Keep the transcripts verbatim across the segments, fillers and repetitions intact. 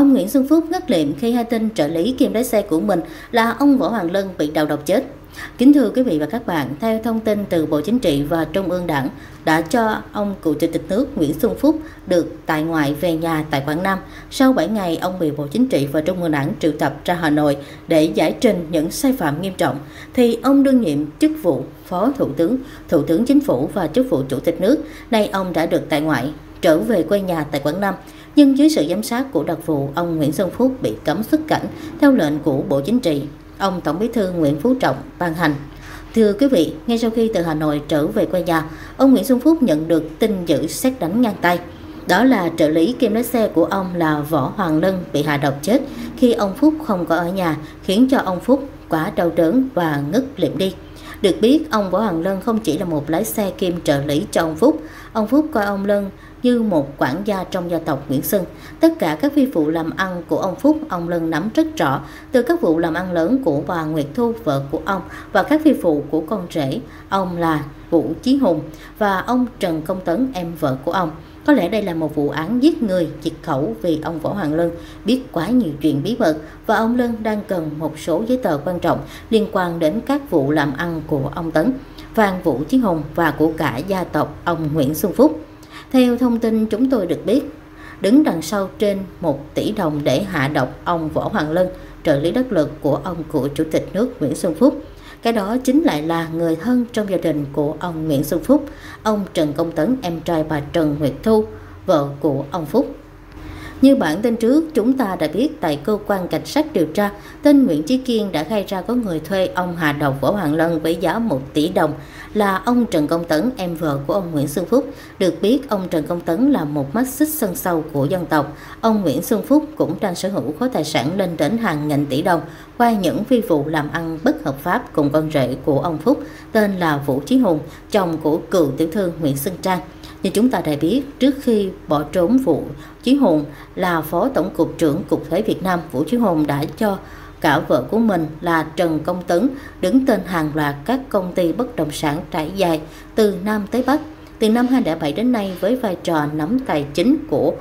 Ông Nguyễn Xuân Phúc ngất liệm khi hay tin trợ lý kiêm lái xe của mình là ông Võ Hoàng Lân bị đầu độc chết. Kính thưa quý vị và các bạn, theo thông tin từ Bộ Chính trị và Trung ương Đảng đã cho ông cựu Chủ tịch nước Nguyễn Xuân Phúc được tại ngoại về nhà tại Quảng Nam. Sau bảy ngày, ông bị Bộ Chính trị và Trung ương Đảng triệu tập ra Hà Nội để giải trình những sai phạm nghiêm trọng, thì ông đương nhiệm chức vụ Phó Thủ tướng, Thủ tướng Chính phủ và chức vụ Chủ tịch nước. Nay ông đã được tại ngoại, trở về quê nhà tại Quảng Nam. Nhưng dưới sự giám sát của đặc vụ, ông Nguyễn Xuân Phúc bị cấm xuất cảnh theo lệnh của Bộ Chính trị, ông Tổng Bí thư Nguyễn Phú Trọng ban hành. Thưa quý vị, ngay sau khi từ Hà Nội trở về quê nhà, ông Nguyễn Xuân Phúc nhận được tin dữ sét đánh ngang tay. Đó là trợ lý kiêm lái xe của ông là Võ Hoàng Lân bị hạ độc chết khi ông Phúc không có ở nhà, khiến cho ông Phúc quá đau đớn và ngất liệm đi. Được biết, ông Võ Hoàng Lân không chỉ là một lái xe kiêm trợ lý cho ông Phúc. Ông Phúc coi ông Lân như một quản gia trong gia tộc Nguyễn Xuân. Tất cả các phi vụ làm ăn của ông Phúc, ông Lân nắm rất rõ, từ các vụ làm ăn lớn của bà Nguyệt Thu, vợ của ông, và các phi vụ của con rể, ông là Vũ Chí Hùng, và ông Trần Công Tấn, em vợ của ông. Có lẽ đây là một vụ án giết người, diệt khẩu vì ông Võ Hoàng Lân biết quá nhiều chuyện bí mật và ông Lân đang cần một số giấy tờ quan trọng liên quan đến các vụ làm ăn của ông Tấn, Phan Vũ Chí Hùng và của cả gia tộc ông Nguyễn Xuân Phúc. Theo thông tin chúng tôi được biết, đứng đằng sau trên một tỷ đồng để hạ độc ông Võ Hoàng Lân, trợ lý đắc lực của ông cựu Chủ tịch nước Nguyễn Xuân Phúc. Cái đó chính lại là người thân trong gia đình của ông Nguyễn Xuân Phúc, ông Trần Công Tấn, em trai bà Trần Nguyệt Thu, vợ của ông Phúc. Như bản tin trước, chúng ta đã biết tại cơ quan cảnh sát điều tra, tên Nguyễn Chí Kiên đã khai ra có người thuê ông hạ độc Võ Hoàng Lân với giá một tỷ đồng là ông Trần Công Tấn, em vợ của ông Nguyễn Xuân Phúc. Được biết, ông Trần Công Tấn là một mắt xích sân sau của dân tộc. Ông Nguyễn Xuân Phúc cũng đang sở hữu khối tài sản lên đến hàng nghìn tỷ đồng qua những phi vụ làm ăn bất hợp pháp cùng con rể của ông Phúc, tên là Vũ Chí Hùng, chồng của cựu tiểu thư Nguyễn Xuân Trang. Như chúng ta đã biết, trước khi bỏ trốn, Vũ Chí Hùng là Phó Tổng cục trưởng Cục Thuế Việt Nam. Vũ Chí Hùng đã cho cả vợ của mình là Trần Công Tấn đứng tên hàng loạt các công ty bất động sản trải dài từ Nam tới Bắc. Từ năm hai không không bảy đến nay, với vai trò nắm tài chính của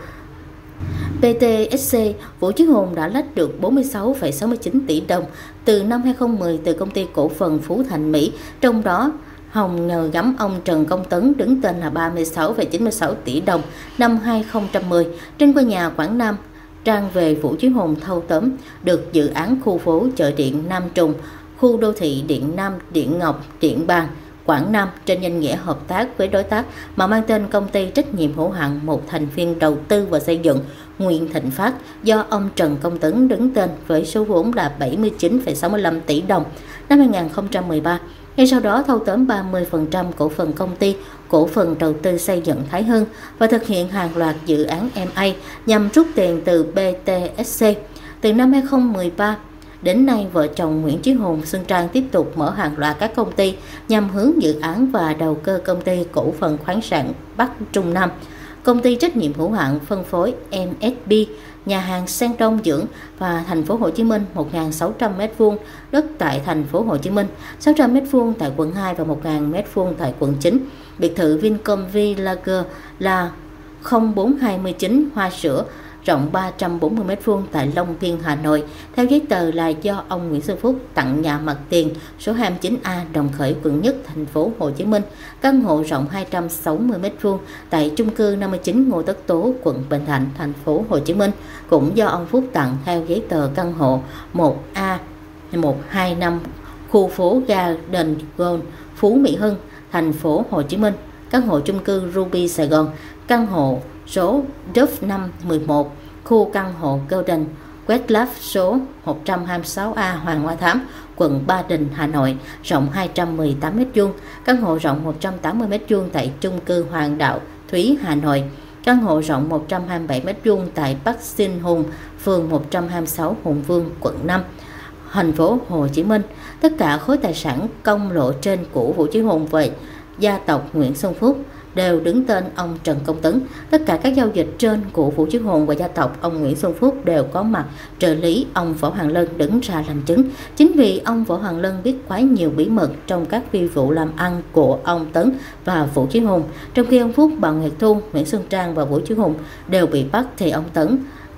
pê tê ét xê, Vũ Chí Hùng đã lách được bốn mươi sáu phẩy sáu mươi chín tỷ đồng từ năm hai không một không từ công ty cổ phần Phú Thành Mỹ, trong đó Hồng nhờ gắm ông Trần Công Tấn đứng tên là ba mươi sáu phẩy chín mươi sáu tỷ đồng năm hai không một không. Trên quê nhà Quảng Nam, Trang về Vũ Chí Hùng thâu tóm được dự án khu phố chợ điện Nam Trùng, khu đô thị Điện Nam, Điện Ngọc, Điện Bàn, Quảng Nam trên danh nghĩa hợp tác với đối tác mà mang tên công ty trách nhiệm hữu hạn một thành viên đầu tư và xây dựng Nguyên Thịnh Phát do ông Trần Công Tấn đứng tên với số vốn là bảy mươi chín phẩy sáu mươi lăm tỷ đồng năm hai không một ba. Ngay sau đó thâu tóm ba mươi phần trăm cổ phần công ty cổ phần đầu tư xây dựng Thái Hưng và thực hiện hàng loạt dự án em a nhằm rút tiền từ pê tê ét xê. Từ năm hai không một ba đến nay, vợ chồng Nguyễn Chí Hùng, Xuân Trang tiếp tục mở hàng loạt các công ty nhằm hướng dự án và đầu cơ công ty cổ phần khoáng sản Bắc Trung Nam, công ty trách nhiệm hữu hạn phân phối em ét bê, nhà hàng Sen Đông Dưỡng và thành phố Hồ Chí Minh một nghìn sáu trăm mét vuông đất tại thành phố Hồ Chí Minh, sáu trăm mét vuông tại quận hai và một nghìn mét vuông tại quận chín. Biệt thự Vincom Villager là không bốn hai chín Hoa Sữa rộng ba trăm bốn mươi mét vuông tại Long Biên, Hà Nội. Theo giấy tờ là do ông Nguyễn Xuân Phúc tặng nhà mặt tiền số hai mươi chín A Đồng Khởi, quận Nhất, thành phố Hồ Chí Minh, căn hộ rộng hai trăm sáu mươi mét vuông tại chung cư năm mươi chín Ngô Tất Tố, quận Bình Thạnh, thành phố Hồ Chí Minh, cũng do ông Phúc tặng theo giấy tờ căn hộ một A một hai năm khu phố Garden Gold, Phú Mỹ Hưng, thành phố Hồ Chí Minh, căn hộ chung cư Ruby Sài Gòn, căn hộ số Dove năm một một, khu căn hộ Golden Westlove số một trăm hai mươi sáu A Hoàng Hoa Thám, quận Ba Đình, Hà Nội, rộng hai trăm mười tám mét vuông, căn hộ rộng một trăm tám mươi mét vuông tại chung cư Hoàng Đạo, Thúy, Hà Nội, căn hộ rộng một trăm hai mươi bảy mét vuông tại Bắc Sinh Hùng, phường một trăm hai mươi sáu Hùng Vương, quận năm, thành phố Hồ Chí Minh. Tất cả khối tài sản công lộ trên của Vũ Chí Hùng về gia tộc Nguyễn Xuân Phúc đều đứng tên ông Trần Công Tấn. Tất cả các giao dịch trên của Vũ Chí Hùng và gia tộc ông Nguyễn Xuân Phúc đều có mặt trợ lý ông Võ Hoàng Lân đứng ra làm chứng. Chính vì ông Võ Hoàng Lân biết quá nhiều bí mật trong các phi vụ làm ăn của ông Tấn và Vũ Chí Hùng, trong khi ông Phúc, bà Nguyệt Thu, Nguyễn Xuân Trang và Vũ Chí Hùng đều bị bắt, thì ông Tấn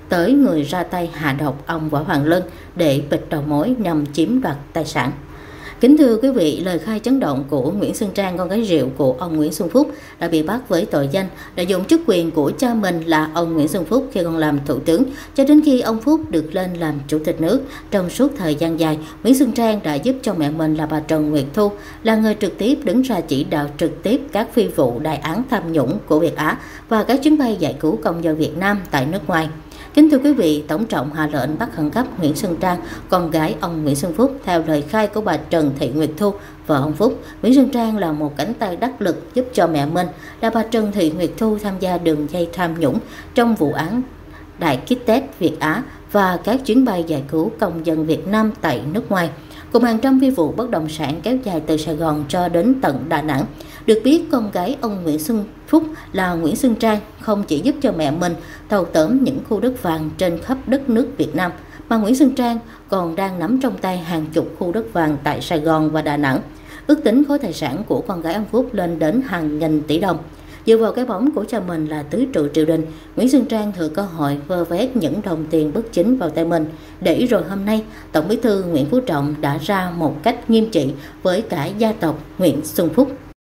tới người ra tay hạ độc ông Võ Hoàng Lân để bịt đầu mối nhằm chiếm đoạt tài sản. Kính thưa quý vị, lời khai chấn động của Nguyễn Xuân Trang, con gái rượu của ông Nguyễn Xuân Phúc, đã bị bắt với tội danh lợi dụng chức quyền của cha mình là ông Nguyễn Xuân Phúc khi còn làm thủ tướng, cho đến khi ông Phúc được lên làm chủ tịch nước. Trong suốt thời gian dài, Nguyễn Xuân Trang đã giúp cho mẹ mình là bà Trần Nguyệt Thu, là người trực tiếp đứng ra chỉ đạo trực tiếp các phi vụ đại án tham nhũng của Việt Á và các chuyến bay giải cứu công dân Việt Nam tại nước ngoài. Kính thưa quý vị, Tổng trọng hạ lệnh bắt khẩn cấp Nguyễn Xuân Trang, con gái ông Nguyễn Xuân Phúc. Theo lời khai của bà Trần Thị Nguyệt Thu, vợ ông Phúc, Nguyễn Xuân Trang là một cánh tay đắc lực giúp cho mẹ mình là bà Trần Thị Nguyệt Thu tham gia đường dây tham nhũng trong vụ án Đại Kit Test Việt Á và các chuyến bay giải cứu công dân Việt Nam tại nước ngoài, cùng hàng trăm phi vụ bất động sản kéo dài từ Sài Gòn cho đến tận Đà Nẵng. Được biết, con gái ông Nguyễn Xuân Phúc là Nguyễn Xuân Trang không chỉ giúp cho mẹ mình thâu tóm những khu đất vàng trên khắp đất nước Việt Nam, mà Nguyễn Xuân Trang còn đang nắm trong tay hàng chục khu đất vàng tại Sài Gòn và Đà Nẵng. Ước tính khối tài sản của con gái ông Phúc lên đến hàng nghìn tỷ đồng. Dựa vào cái bóng của cha mình là tứ trụ triều đình, Nguyễn Xuân Trang thừa cơ hội vơ vét những đồng tiền bất chính vào tay mình. Để rồi hôm nay, Tổng Bí thư Nguyễn Phú Trọng đã ra một cách nghiêm trị với cả gia tộc Nguyễn Xuân Phúc.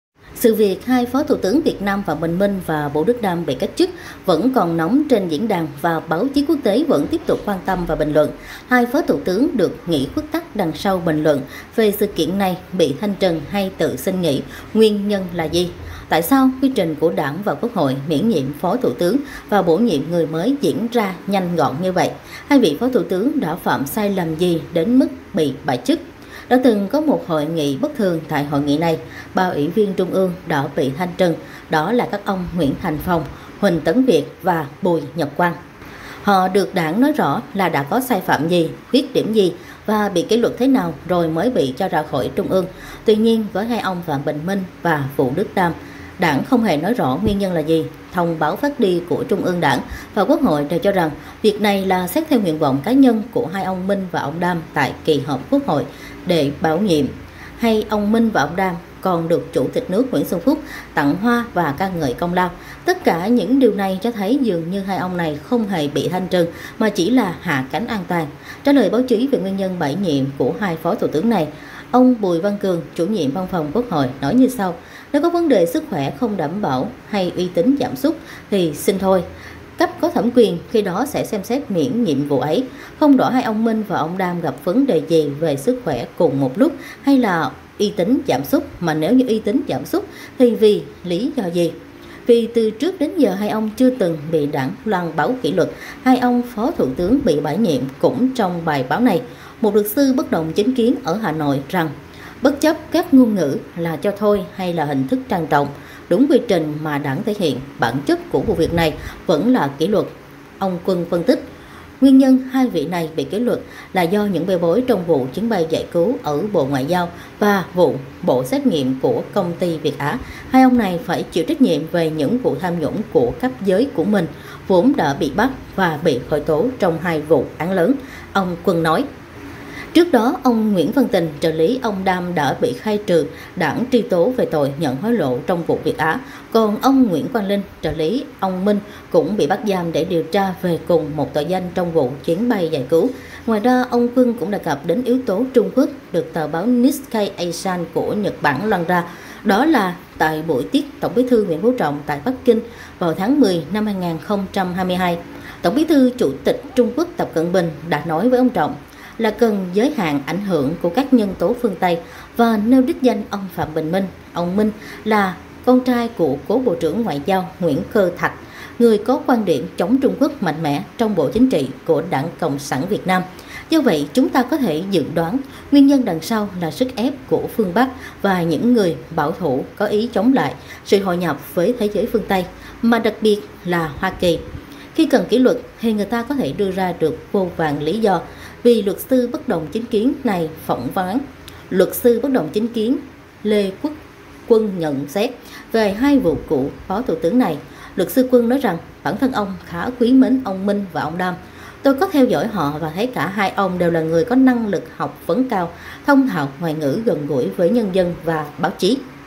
Sự việc hai Phó Thủ tướng Việt Nam Phạm Bình Minh và Vũ Đức Đam bị cách chức vẫn còn nóng trên diễn đàn và báo chí quốc tế vẫn tiếp tục quan tâm và bình luận. Hai Phó Thủ tướng được nghỉ khuất tắc đằng sau bình luận về sự kiện này bị thanh trừng hay tự xin nghỉ, nguyên nhân là gì? Tại sao quy trình của Đảng và Quốc hội miễn nhiệm Phó Thủ tướng và bổ nhiệm người mới diễn ra nhanh gọn như vậy? Hai vị Phó Thủ tướng đã phạm sai lầm gì đến mức bị bãi chức? Đã từng có một hội nghị bất thường tại hội nghị này, ba ủy viên Trung ương đã bị thanh trừng, đó là các ông Nguyễn Thành Phong, Huỳnh Tấn Việt và Bùi Nhật Quang. Họ được Đảng nói rõ là đã có sai phạm gì, khuyết điểm gì và bị kỷ luật thế nào rồi mới bị cho ra khỏi Trung ương. Tuy nhiên, với hai ông Phạm Bình Minh và Vũ Đức Đam, Đảng không hề nói rõ nguyên nhân là gì. Thông báo phát đi của Trung ương Đảng và Quốc hội đều cho rằng việc này là xét theo nguyện vọng cá nhân của hai ông Minh và ông Đam tại kỳ họp Quốc hội để bảo nhiệm. Hay ông Minh và ông Đam còn được Chủ tịch nước Nguyễn Xuân Phúc tặng hoa và ca ngợi công lao. Tất cả những điều này cho thấy dường như hai ông này không hề bị thanh trừng mà chỉ là hạ cánh an toàn. Trả lời báo chí về nguyên nhân bãi nhiệm của hai Phó Thủ tướng này, ông Bùi Văn Cường, chủ nhiệm Văn phòng Quốc hội nói như sau: nếu có vấn đề sức khỏe không đảm bảo hay uy tín giảm sút thì xin thôi. Cấp có thẩm quyền khi đó sẽ xem xét miễn nhiệm vụ ấy. Không rõ hai ông Minh và ông Đam gặp vấn đề gì về sức khỏe cùng một lúc hay là uy tín giảm sút, mà nếu như uy tín giảm sút thì vì lý do gì? Vì từ trước đến giờ hai ông chưa từng bị Đảng loan báo kỷ luật. Hai ông Phó Thủ tướng bị bãi nhiệm cũng trong bài báo này. Một luật sư bất đồng chính kiến ở Hà Nội rằng bất chấp các ngôn ngữ là cho thôi hay là hình thức trang trọng, đúng quy trình mà Đảng thể hiện, bản chất của vụ việc này vẫn là kỷ luật. Ông Quân phân tích, nguyên nhân hai vị này bị kỷ luật là do những bê bối trong vụ chuyến bay giải cứu ở Bộ Ngoại giao và vụ bộ xét nghiệm của công ty Việt Á. Hai ông này phải chịu trách nhiệm về những vụ tham nhũng của cấp dưới của mình, vốn đã bị bắt và bị khởi tố trong hai vụ án lớn. Ông Quân nói. Trước đó, ông Nguyễn Văn Tình, trợ lý ông Đam đã bị khai trừ, Đảng truy tố về tội nhận hối lộ trong vụ Việt Á. Còn ông Nguyễn Quang Linh, trợ lý ông Minh cũng bị bắt giam để điều tra về cùng một tội danh trong vụ chuyến bay giải cứu. Ngoài ra, ông Quân cũng đề cập đến yếu tố Trung Quốc được tờ báo Nikkei Asan của Nhật Bản loan ra. Đó là tại buổi tiếp Tổng Bí thư Nguyễn Phú Trọng tại Bắc Kinh vào tháng mười năm hai nghìn không trăm hai mươi hai. Tổng Bí thư Chủ tịch Trung Quốc Tập Cận Bình đã nói với ông Trọng là cần giới hạn ảnh hưởng của các nhân tố phương Tây và nêu đích danh ông Phạm Bình Minh. Ông Minh là con trai của cố Bộ trưởng Ngoại giao Nguyễn Cơ Thạch, người có quan điểm chống Trung Quốc mạnh mẽ trong Bộ Chính trị của Đảng Cộng sản Việt Nam. Do vậy, chúng ta có thể dự đoán nguyên nhân đằng sau là sức ép của phương Bắc và những người bảo thủ có ý chống lại sự hội nhập với thế giới phương Tây, mà đặc biệt là Hoa Kỳ. Khi cần kỷ luật thì người ta có thể đưa ra được vô vàn lý do. Vì luật sư bất đồng chính kiến này phỏng vấn luật sư bất đồng chính kiến Lê Quốc Quân nhận xét về hai vụ cựu Phó Thủ tướng này. Luật sư Quân nói rằng bản thân ông khá quý mến ông Minh và ông Đam. Tôi có theo dõi họ và thấy cả hai ông đều là người có năng lực học vấn cao, thông thạo ngoại ngữ, gần gũi với nhân dân và báo chí.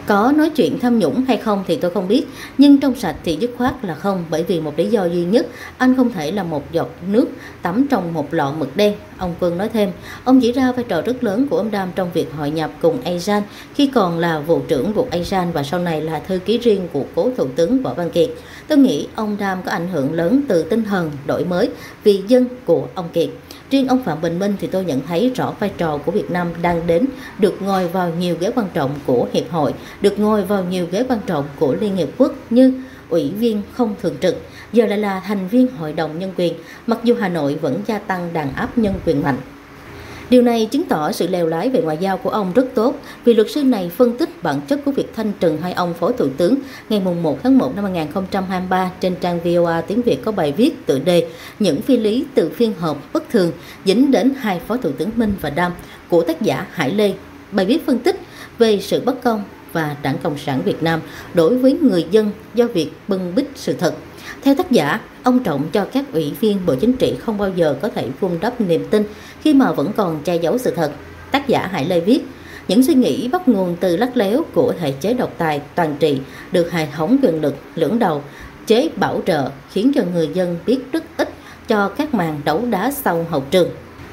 Có nói chuyện tham nhũng hay không thì tôi không biết, nhưng trong sạch thì dứt khoát là không, bởi vì một lý do duy nhất, anh không thể là một giọt nước tắm trong một lọ mực đen. Ông Quân nói thêm, ông chỉ ra vai trò rất lớn của ông Đam trong việc hội nhập cùng ASEAN khi còn là vụ trưởng vụ ASEAN và sau này là thư ký riêng của cố thủ tướng Võ Văn Kiệt. Tôi nghĩ ông Đam có ảnh hưởng lớn từ tinh thần đổi mới vì dân của ông Kiệt. Riêng ông Phạm Bình Minh thì tôi nhận thấy rõ vai trò của Việt Nam đang đến, được ngồi vào nhiều ghế quan trọng của Hiệp hội, được ngồi vào nhiều ghế quan trọng của Liên Hiệp Quốc như ủy viên không thường trực, giờ lại là thành viên Hội đồng Nhân quyền, mặc dù Hà Nội vẫn gia tăng đàn áp nhân quyền mạnh. Điều này chứng tỏ sự lèo lái về ngoại giao của ông rất tốt, vì luật sư này phân tích bản chất của việc thanh trừng hai ông Phó Thủ tướng ngày một tháng một năm hai nghìn không trăm hai mươi ba trên trang vê o a tiếng Việt có bài viết tựa đề Những phi lý từ phiên họp bất thường dính đến hai Phó Thủ tướng Minh và Đam của tác giả Hải Lê. Bài viết phân tích về sự bất công và Đảng Cộng sản Việt Nam đối với người dân do việc bưng bít sự thật. Theo tác giả, ông Trọng cho các ủy viên Bộ Chính trị không bao giờ có thể vun đắp niềm tin khi mà vẫn còn che giấu sự thật. Tác giả Hải Lê viết, những suy nghĩ bắt nguồn từ lắt léo của thể chế độc tài toàn trị được hệ thống quyền lực lưỡng đầu chế bảo trợ khiến cho người dân biết rất ít cho các màn đấu đá sau hậu trường.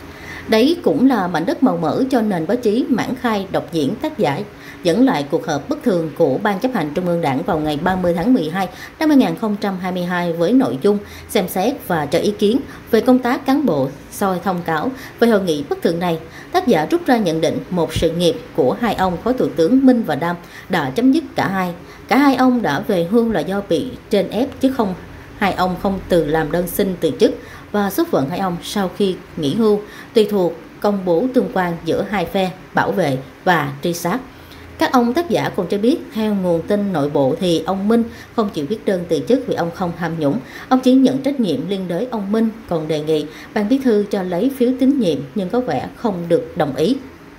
Đấy cũng là mảnh đất màu mỡ cho nền báo chí mãn khai độc diễn. Tác giả dẫn lại cuộc họp bất thường của Ban chấp hành Trung ương Đảng vào ngày ba mươi tháng mười hai năm hai nghìn không trăm hai mươi hai với nội dung xem xét và cho ý kiến về công tác cán bộ. Soi thông cáo về hội nghị bất thường này, tác giả rút ra nhận định một sự nghiệp của hai ông Phó Thủ tướng Minh và Đam đã chấm dứt cả hai. Cả hai ông đã về hưu là do bị trên ép chứ không hai ông không từ làm đơn xin từ chức, và số phận hai ông sau khi nghỉ hưu tùy thuộc công bố tương quan giữa hai phe bảo vệ và truy sát. Các ông tác giả còn cho biết, theo nguồn tin nội bộ thì ông Minh không chịu viết đơn từ chức vì ông không tham nhũng. Ông chỉ nhận trách nhiệm liên đới ông Minh, còn đề nghị ban bí thư cho lấy phiếu tín nhiệm nhưng có vẻ không được đồng ý.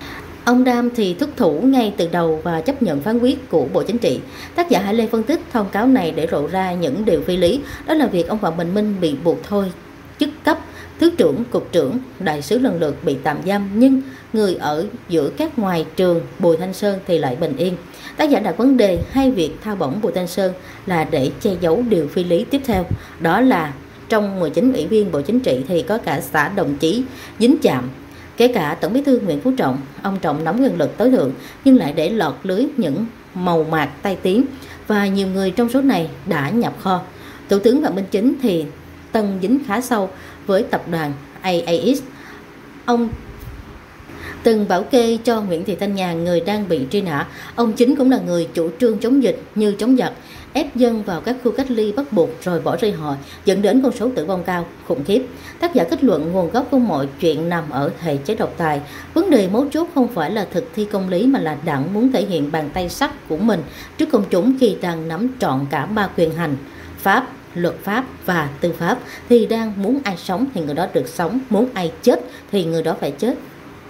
Ông Đam thì thúc thủ ngay từ đầu và chấp nhận phán quyết của Bộ Chính trị. Tác giả Hải Lê phân tích thông cáo này để lộ ra những điều phi lý, đó là việc ông Phạm Bình Minh bị buộc thôi chức cấp Thứ trưởng, Cục trưởng, Đại sứ lần lượt bị tạm giam, nhưng người ở giữa các ngoài trường Bùi Thanh Sơn thì lại bình yên. Tác giả đặt vấn đề hay việc thao bổng Bùi Thanh Sơn là để che giấu điều phi lý tiếp theo, đó là trong mười chín ủy viên Bộ Chính trị thì có cả xã đồng chí dính chạm, kể cả Tổng Bí thư Nguyễn Phú Trọng. Ông Trọng nắm quyền lực tối thượng nhưng lại để lọt lưới những màu mạc tai tiếng, và nhiều người trong số này đã nhập kho. Thủ tướng Phạm Minh Chính thì tân dính khá sâu với tập đoàn a a ét. Ông từng bảo kê cho Nguyễn Thị Thanh Nhàn, người đang bị truy nã. Ông Chính cũng là người chủ trương chống dịch như chống giặc, ép dân vào các khu cách ly bắt buộc rồi bỏ rơi họ, dẫn đến con số tử vong cao, khủng khiếp. Tác giả kết luận nguồn gốc của mọi chuyện nằm ở thể chế độc tài. Vấn đề mấu chốt không phải là thực thi công lý mà là Đảng muốn thể hiện bàn tay sắt của mình trước công chúng khi đang nắm trọn cả ba quyền hành, pháp, luật pháp và tư pháp, thì đang muốn ai sống thì người đó được sống, muốn ai chết thì người đó phải chết.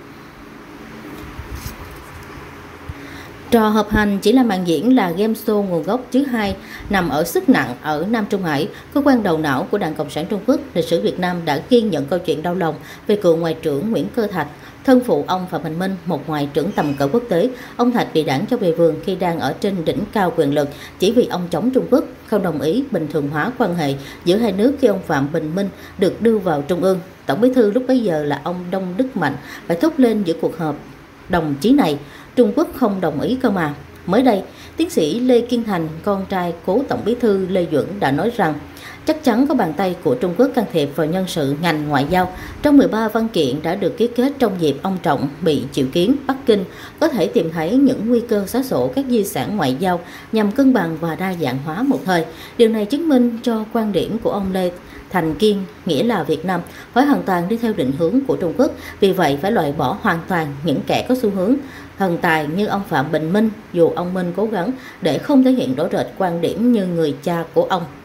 Trò hợp hành chỉ là màn diễn, là game show nguồn gốc chứ hai nằm ở sức nặng ở Nam Trung Hải, cơ quan đầu não của Đảng Cộng sản Trung Quốc. Lịch sử Việt Nam đã ghi nhận câu chuyện đau lòng về cựu ngoại trưởng Nguyễn Cơ Thạch, thân phụ ông Phạm Bình Minh, một ngoại trưởng tầm cỡ quốc tế. Ông Thạch bị đảng cho về vườn khi đang ở trên đỉnh cao quyền lực chỉ vì ông chống Trung Quốc, không đồng ý bình thường hóa quan hệ giữa hai nước khi ông Phạm Bình Minh được đưa vào Trung ương. Tổng bí thư lúc bấy giờ là ông Đông Đức Mạnh phải thốt lên giữa cuộc họp đồng chí này, Trung Quốc không đồng ý cơ mà. Mới đây, tiến sĩ Lê Kiên Thành, con trai cố Tổng bí thư Lê Duẩn đã nói rằng chắc chắn có bàn tay của Trung Quốc can thiệp vào nhân sự ngành ngoại giao. Trong mười ba văn kiện đã được ký kết trong dịp ông Trọng bị triệu kiến, Bắc Kinh có thể tìm thấy những nguy cơ xóa sổ các di sản ngoại giao nhằm cân bằng và đa dạng hóa một thời. Điều này chứng minh cho quan điểm của ông Lê Thành Kiên, nghĩa là Việt Nam phải hoàn toàn đi theo định hướng của Trung Quốc, vì vậy phải loại bỏ hoàn toàn những kẻ có xu hướng thần tài như ông Phạm Bình Minh, dù ông Minh cố gắng để không thể hiện rõ rệt quan điểm như người cha của ông.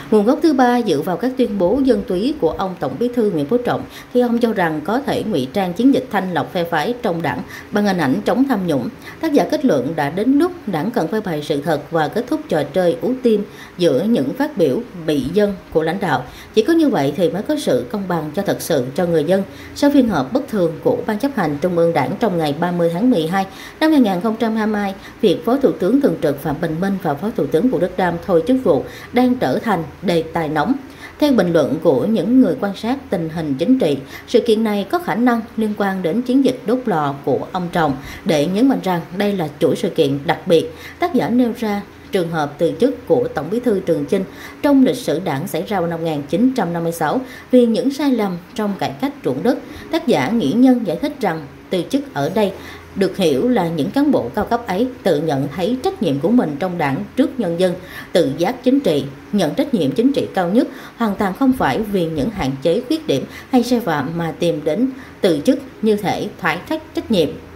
Nguồn gốc thứ ba dựa vào các tuyên bố dân túy của ông Tổng Bí thư Nguyễn Phú Trọng khi ông cho rằng có thể ngụy trang chiến dịch thanh lọc phe phái trong đảng bằng hình ảnh chống tham nhũng. Tác giả kết luận đã đến lúc đảng cần phơi bày sự thật và kết thúc trò chơi ú tim giữa những phát biểu bị dân của lãnh đạo. Chỉ có như vậy thì mới có sự công bằng cho thật sự cho người dân. Sau phiên họp bất thường của Ban chấp hành Trung ương Đảng trong ngày ba mươi tháng mười hai năm hai nghìn không trăm hai mươi hai, việc Phó Thủ tướng Thường trực Phạm Bình Minh và Phó Thủ tướng Vũ Đức Đam thôi chức vụ đang trở thành đề tài nóng. Theo bình luận của những người quan sát tình hình chính trị, sự kiện này có khả năng liên quan đến chiến dịch đốt lò của ông Trọng. Để nhấn mạnh rằng đây là chuỗi sự kiện đặc biệt, tác giả nêu ra trường hợp từ chức của Tổng Bí thư Trường Chinh trong lịch sử đảng xảy ra vào năm một nghìn chín trăm năm mươi sáu vì những sai lầm trong cải cách ruộng đất. Tác giả Nghĩ Nhân giải thích rằng từ chức ở đây được hiểu là những cán bộ cao cấp ấy tự nhận thấy trách nhiệm của mình trong đảng trước nhân dân, tự giác chính trị, nhận trách nhiệm chính trị cao nhất, hoàn toàn không phải vì những hạn chế, khuyết điểm hay sai phạm mà tìm đến từ chức như thể thoái thác trách nhiệm.